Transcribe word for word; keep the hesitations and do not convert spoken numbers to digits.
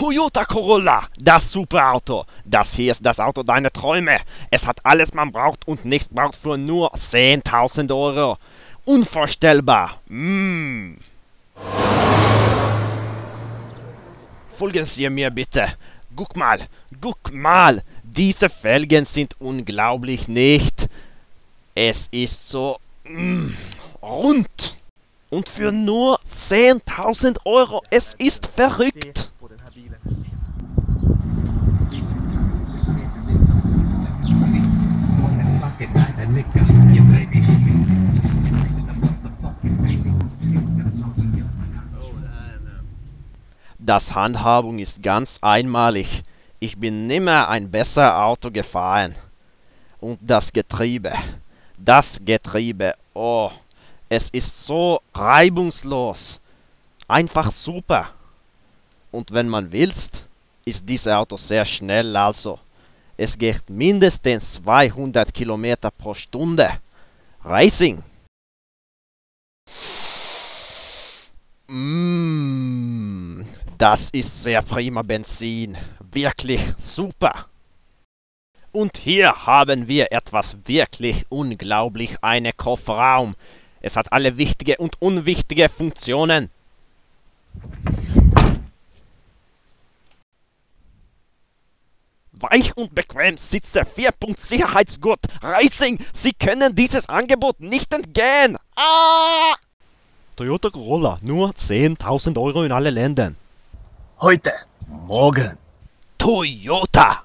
Toyota Corolla, das Superauto. Das hier ist das Auto deiner Träume. Es hat alles, man braucht und nicht braucht für nur zehntausend Euro. Unvorstellbar. Mm. Folgen Sie mir bitte. Guck mal, guck mal. Diese Felgen sind unglaublich nicht. Es ist so mm, rund. Und für nur zehntausend Euro. Es ist verrückt. Das Handhabung ist ganz einmalig. Ich bin nimmer ein besser Auto gefahren. Und das Getriebe. Das Getriebe. Oh, es ist so reibungslos. Einfach super. Und wenn man willst, ist dieses Auto sehr schnell also. Es geht mindestens zweihundert Kilometer pro Stunde. Racing. Mmh, das ist sehr prima Benzin. Wirklich super. Und hier haben wir etwas wirklich unglaublich, einen Kofferraum. Es hat alle wichtige und unwichtige Funktionen. Weich und bequem Sitze, Vierpunkt Sicherheitsgurt, Racing, Sie können dieses Angebot nicht entgehen. Ah! Toyota Corolla, nur zehntausend Euro in alle Ländern. Heute, morgen. Toyota!